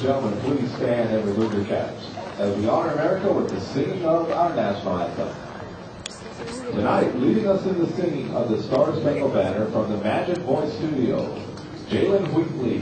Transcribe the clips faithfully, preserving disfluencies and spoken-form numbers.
gentlemen, please stand and remove your caps as we honor America with the singing of our national anthem. Tonight, leading us in the singing of the Star Spangled Banner from the Magic Voice Studio, Jalen Wheatley.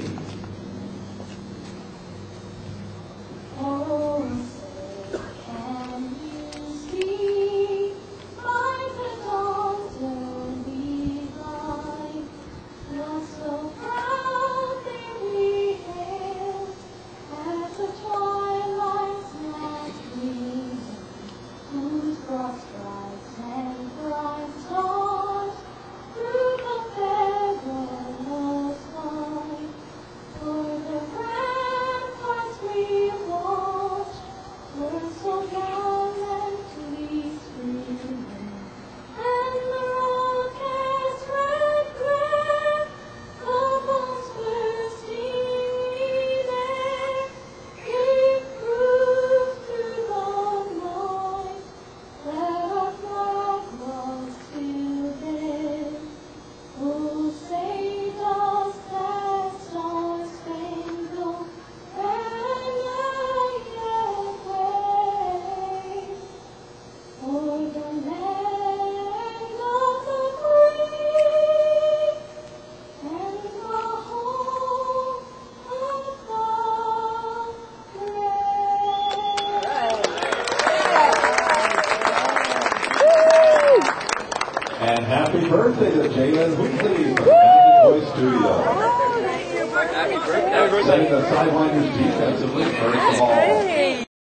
And happy birthday to Jalen Wheatley from the Magic Voice Studio. Happy birthday. Setting the Sidewinders defensively, first of all.